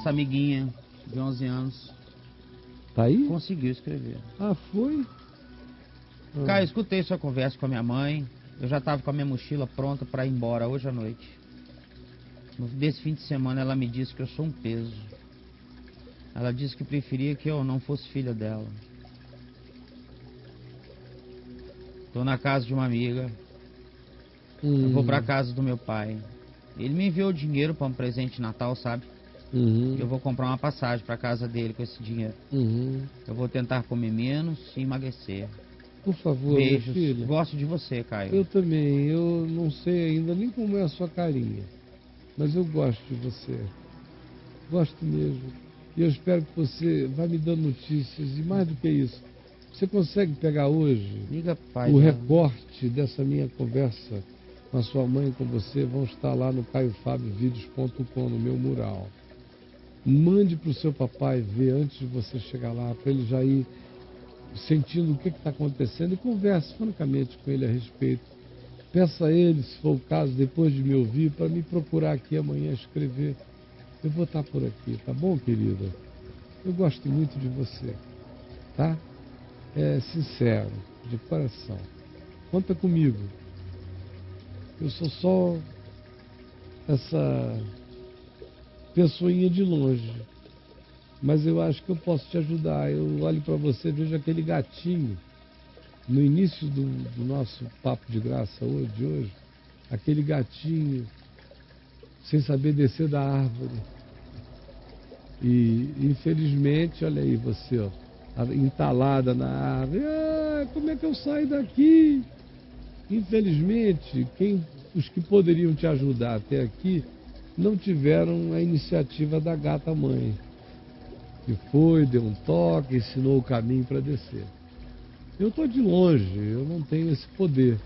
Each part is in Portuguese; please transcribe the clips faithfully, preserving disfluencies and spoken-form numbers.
Nossa amiguinha de onze anos. Tá aí? Conseguiu escrever. Ah, foi? Ah. Caio, escutei sua conversa com a minha mãe. Eu já estava com a minha mochila pronta para ir embora hoje à noite. Desse fim de semana ela me disse que eu sou um peso. Ela disse que preferia que eu não fosse filha dela. Tô na casa de uma amiga. Hum. Eu vou pra casa do meu pai. Ele me enviou dinheiro para um presente de Natal, sabe? Uhum. Eu vou comprar uma passagem pra casa dele com esse dinheiro. Uhum. Eu vou tentar comer menos e emagrecer. Por favor, beijos. meu filho. Gosto de você, Caio. Eu também. Eu não sei ainda nem como é a sua carinha. Mas eu gosto de você. Gosto mesmo. E eu espero que você vá me dando notícias. E mais do que isso, você consegue pegar hoje Liga, pai, o já. recorte dessa minha conversa com a sua mãe e com você? Vão estar lá no caio fábio vídeos ponto com, no meu mural. Mande para o seu papai ver antes de você chegar lá, para ele já ir sentindo o que está acontecendo e converse francamente com ele a respeito. Peça a ele, se for o caso, depois de me ouvir, para me procurar aqui amanhã escrever. Eu vou estar por aqui, tá bom, querida? Eu gosto muito de você, tá? É sincero, de coração. Conta comigo. Eu sou só essa pessoinha de longe, mas eu acho que eu posso te ajudar. Eu olho para você, vejo aquele gatinho no início do, do nosso papo de graça hoje, de hoje, aquele gatinho sem saber descer da árvore. E infelizmente, olha aí você, ó, entalada na árvore. Ah, como é que eu saio daqui? Infelizmente, quem, os que poderiam te ajudar até aqui não tiveram a iniciativa da gata mãe, que foi, deu um toque, ensinou o caminho para descer. Eu estou de longe, eu não tenho esse poder,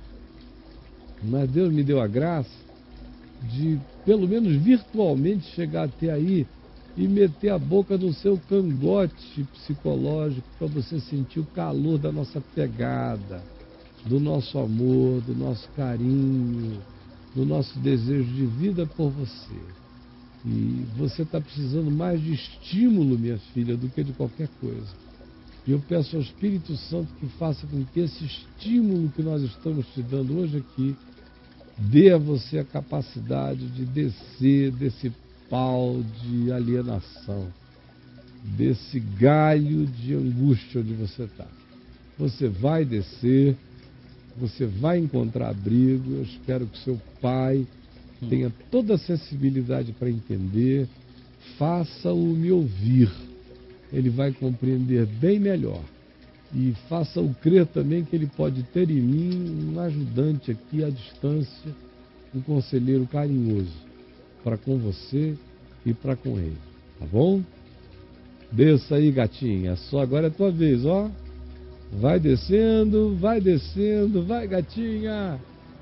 mas Deus me deu a graça de, pelo menos virtualmente, chegar até aí e meter a boca no seu cangote psicológico para você sentir o calor da nossa pegada, do nosso amor, do nosso carinho, do nosso desejo de vida por você. E você está precisando mais de estímulo, minha filha, do que de qualquer coisa. E eu peço ao Espírito Santo que faça com que esse estímulo que nós estamos te dando hoje aqui dê a você a capacidade de descer desse pau de alienação, desse galho de angústia onde você está. Você vai descer, você vai encontrar abrigo. Eu espero que seu pai tenha toda a sensibilidade para entender. Faça-o me ouvir, ele vai compreender bem melhor. E faça-o crer também que ele pode ter em mim um ajudante aqui à distância, um conselheiro carinhoso para com você e para com ele, tá bom? Desça aí, gatinha, só agora é a tua vez, ó. Vai descendo, vai descendo, vai, gatinha.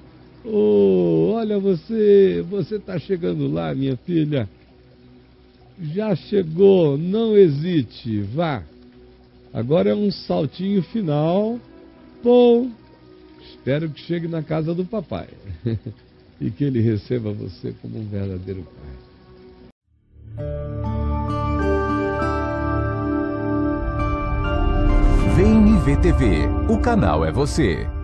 Oh, olha você, você tá chegando lá, minha filha. Já chegou, não hesite, vá. Agora é um saltinho final. Bom, espero que chegue na casa do papai e que ele receba você como um verdadeiro pai. V N V T V, o canal é você.